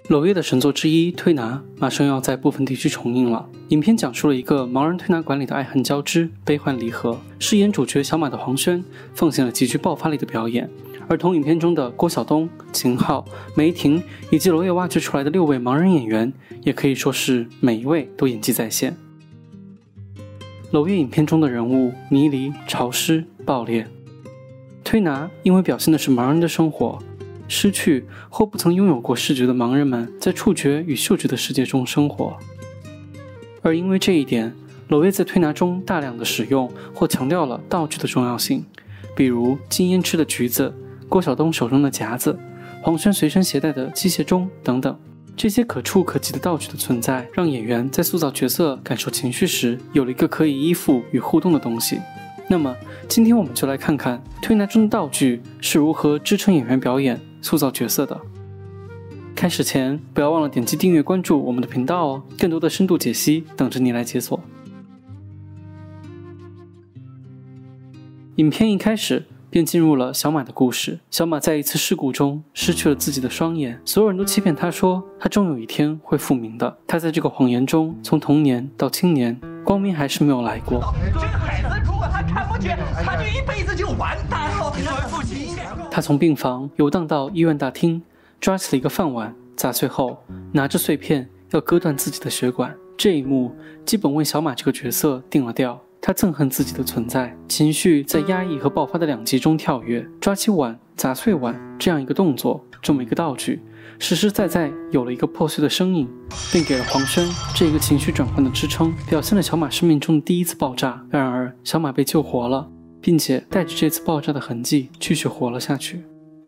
娄烨的神作之一《推拿》马上要在部分地区重映了。影片讲述了一个盲人推拿馆里的爱恨交织、悲欢离合。饰演主角小马的黄轩奉献了极具爆发力的表演，而同影片中的郭晓东、秦昊、梅婷以及娄烨挖掘出来的6位盲人演员，也可以说是每一位都演技在线。娄烨影片中的人物迷离、潮湿、爆裂。推拿因为表现的是盲人的生活，失去或不曾拥有过视觉的盲人们在触觉与嗅觉的世界中生活。而因为这一点，娄烨在推拿中大量的使用或强调了道具的重要性，比如金烟吃的橘子、郭晓东手中的夹子、黄轩随身携带的机械钟等等。这些可触可及的道具的存在，让演员在塑造角色、感受情绪时有了一个可以依附与互动的东西。那么今天我们就来看看推拿中的道具是如何支撑演员表演、塑造角色的。开始前不要忘了点击订阅关注我们的频道哦，更多的深度解析等着你来解锁。影片一开始便进入了小马的故事。小马在一次事故中失去了自己的双眼，所有人都欺骗他说他终有一天会复明的。他在这个谎言中从童年到青年，光明还是没有来过。 这个孩子如果他看不见，他就一辈子就完蛋了。 他从病房游荡到医院大厅，抓起了一个饭碗，砸碎后拿着碎片要割断自己的血管。这一幕基本为小马这个角色定了调。他憎恨自己的存在，情绪在压抑和爆发的两极中跳跃。抓起碗砸碎碗这样一个动作，这么一个道具，实实在在有了一个破碎的声音，并给了黄轩这一个情绪转换的支撑，表现了小马生命中的第一次爆炸。然而小马被救活了，并且带着这次爆炸的痕迹继续活了下去。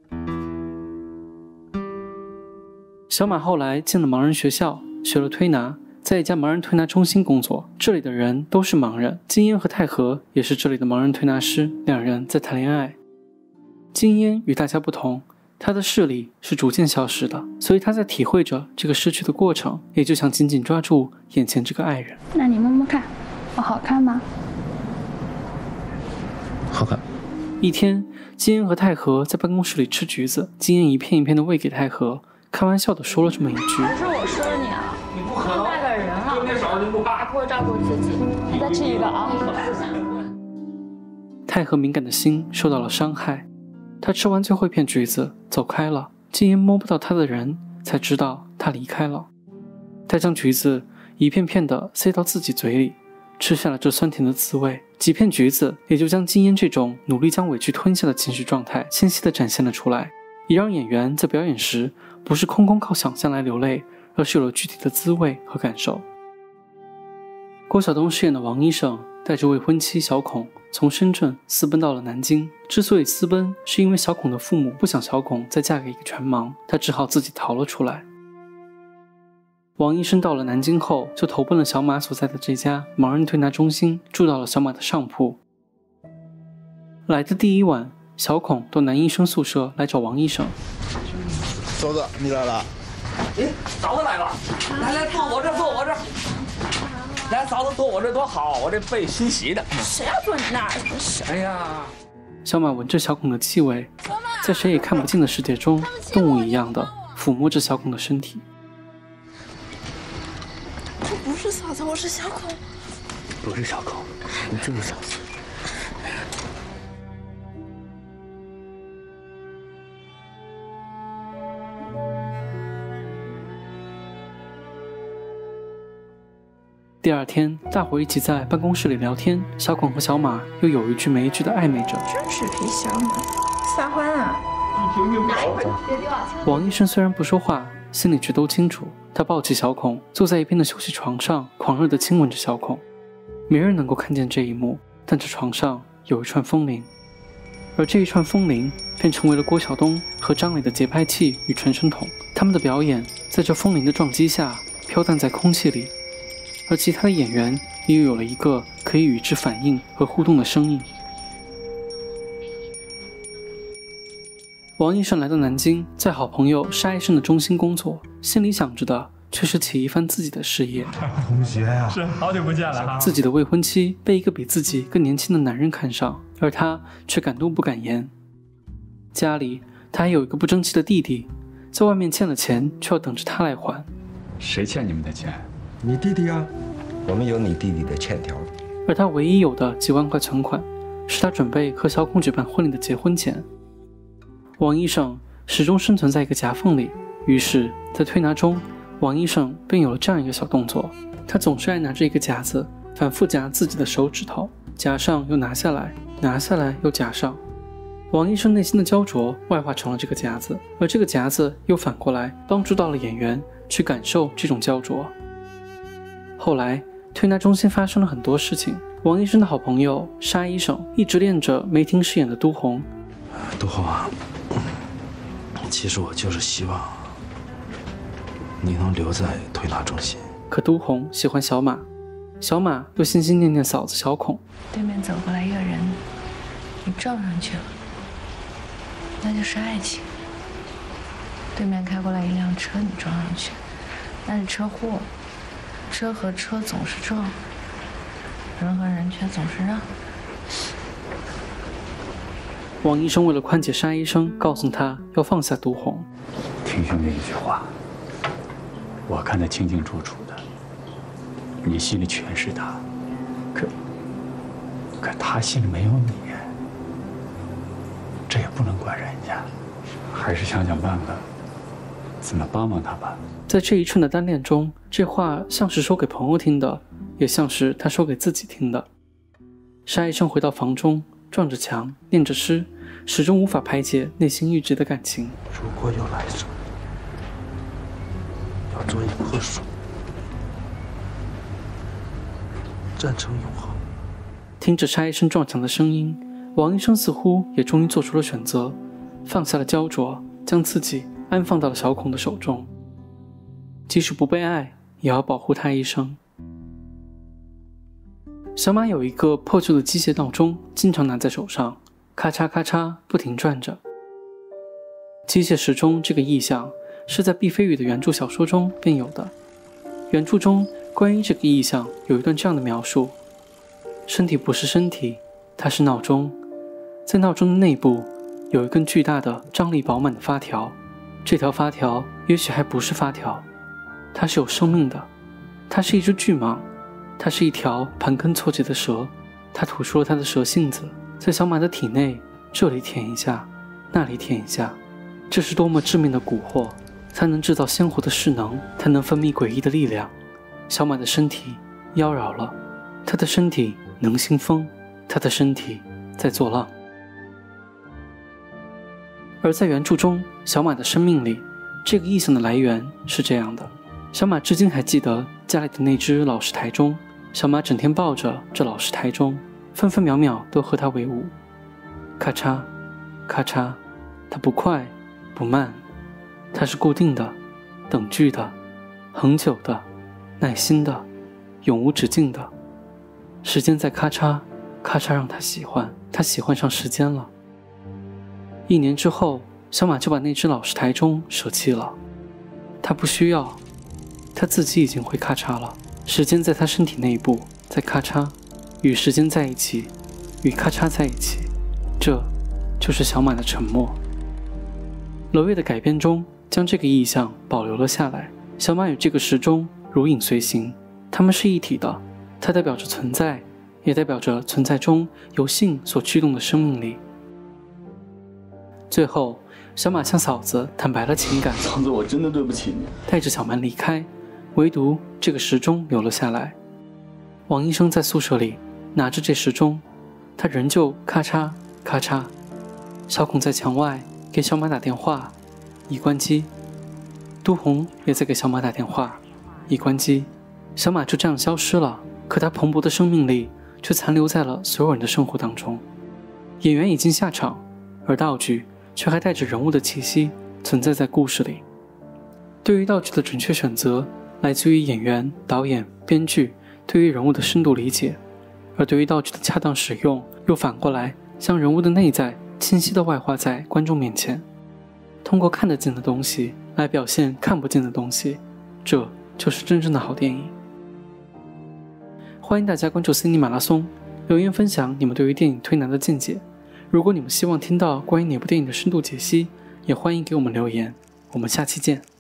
小马后来进了盲人学校，学了推拿，在一家盲人推拿中心工作，这里的人都是盲人。金烟和太和也是这里的盲人推拿师，两人在谈恋爱。金烟与大家不同，他的视力是逐渐消失的，所以他在体会着这个失去的过程，也就想紧紧抓住眼前这个爱人。 那你摸摸看，我好看吗？ 好看。 一天，金烟和太和在办公室里吃橘子，金烟一片一片的喂给太和，开玩笑的说了这么一句： 不是我说你啊， 你不可能带个人了，照顾照顾自己。你再吃一个啊。 太和敏感的心受到了伤害，他吃完最后一片橘子走开了。金烟摸不到他的人，才知道他离开了。他将橘子一片片的塞到自己嘴里，吃下了这酸甜的滋味。几片橘子也就将金烟这种努力将委屈吞下的情绪状态清晰地展现了出来，也让演员在表演时不是空空靠想象来流泪，而是有了具体的滋味和感受。郭晓东饰演的王医生带着未婚妻小孔从深圳私奔到了南京。之所以私奔，是因为小孔的父母不想小孔再嫁给一个全盲，他只好自己逃了出来。王医生到了南京后，就投奔了小马所在的这家盲人推拿中心，住到了小马的上铺。来的第一晚，小孔到男医生宿舍来找王医生。 嫂子，你来了。 哎，嫂子来了，来坐我这，坐我这。来，嫂子坐我这多好，我这背新洗的。 谁要坐你那儿？真是。 哎呀， 小马闻着小孔的气味，在谁也看不见的世界中，动物一样的抚摸着小孔的身体。 我不是嫂子，我是小孔。 不是小孔，你就是嫂子。 第二天，大伙一起在办公室里聊天，小孔和小马又有一句没一句的暧昧着。 真是匹小马，撒欢啊！ 王医生虽然不说话，心里却都清楚。他抱起小孔，坐在一边的休息床上，狂热地亲吻着小孔。没人能够看见这一幕，但这床上有一串风铃，而这一串风铃便成为了郭晓东和张磊的节拍器与传声筒。他们的表演在这风铃的撞击下飘荡在空气里，而其他的演员也有了一个可以与之反应和互动的声音。王医生来到南京，在好朋友沙医生的中心工作，心里想着的却是起一番自己的事业。 同学呀， 是好久不见了哈。 自己的未婚妻被一个比自己更年轻的男人看上，而他却敢怒不敢言。家里他还有一个不争气的弟弟， 在外面欠了钱，却要等着他来还。 谁欠你们的钱？ 你弟弟啊， 我们有你弟弟的欠条。 而他唯一有的几万块存款，是他准备和小孔举办婚礼的结婚钱。王医生始终生存在一个夹缝里，于是，在推拿中，王医生便有了这样一个小动作：他总是爱拿着一个夹子，反复夹自己的手指头，夹上又拿下来，拿下来又夹上。王医生内心的焦灼外化成了这个夹子，而这个夹子又反过来帮助到了演员去感受这种焦灼。后来，推拿中心发生了很多事情。王医生的好朋友沙医生一直恋着梅婷饰演的都红。 都红啊，其实我就是希望你能留在推拿中心。 可都红喜欢小马，小马又心心念念嫂子小孔。 对面走过来一个人，你撞上去了，那就是爱情。对面开过来一辆车，你撞上去，那是车祸。车和车总是撞，人和人却总是让。 王医生为了宽解沙医生，告诉他要放下都红。 听兄弟一句话，我看得清清楚楚的，你心里全是他，可他心里没有你，这也不能怪人家，还是想想办法怎么帮帮他吧。 在这一瞬的单恋中，这话像是说给朋友听的，也像是他说给自己听的。沙医生回到房中，撞着墙，念着诗，始终无法排解内心郁结的感情。 如果有来生，要做一棵树，站成永恒。 听着沙医生撞墙的声音，王医生似乎也终于做出了选择，放下了焦灼，将自己安放到了小孔的手中。即使不被爱，也要保护他一生。小马有一个破旧的机械闹钟，经常拿在手上，咔嚓咔嚓不停转着。机械时钟这个意象是在毕飞宇的原著小说中便有的。原著中关于这个意象有一段这样的描述：身体不是身体，它是闹钟，在闹钟的内部有一根巨大的张力饱满的发条，这条发条也许还不是发条，它是有生命的，它是一只巨蟒，它是一条盘根错节的蛇，它吐出了它的蛇信子，在小马的体内这里舔一下，那里舔一下。这是多么致命的蛊惑，它能制造鲜活的势能，它能分泌诡异的力量。小马的身体妖娆了，它的身体能兴风，它的身体在作浪。而在原著中，小马的生命里，这个意象的来源是这样的：小马至今还记得家里的那只老式台钟，小马整天抱着这老式台钟，分分秒秒都和它为伍。咔嚓咔嚓，它不快不慢，它是固定的，等距的，恒久的，耐心的，永无止境的。时间在咔嚓咔嚓让他喜欢，他喜欢上时间了。1年之后，小马就把那只老式台钟舍弃了，他不需要，他自己已经会咔嚓了。时间在他身体内部在咔嚓，与时间在一起，与咔嚓在一起，这就是小马的沉默。娄烨的改编中将这个意象保留了下来，小马与这个时钟如影随形，它们是一体的，它代表着存在，也代表着存在中由性所驱动的生命力。最后，小马向嫂子坦白了情感， 嫂子，我真的对不起你， 带着小曼离开，唯独这个时钟留了下来。王医生在宿舍里拿着这时钟，他仍旧咔嚓咔嚓。小孔在墙外给小马打电话，已关机。都红也在给小马打电话，已关机。小马就这样消失了，可他蓬勃的生命力却残留在了所有人的生活当中。演员已经下场，而道具却还带着人物的气息存在在故事里。对于道具的准确选择，来自于演员、导演、编剧对于人物的深度理解，而对于道具的恰当使用，又反过来将人物的内在清晰地外化在观众面前，通过看得见的东西来表现看不见的东西，这就是真正的好电影。欢迎大家关注 Cine 马拉松，留言分享你们对于电影推拿的见解。如果你们希望听到关于哪部电影的深度解析，也欢迎给我们留言。 我们下期见。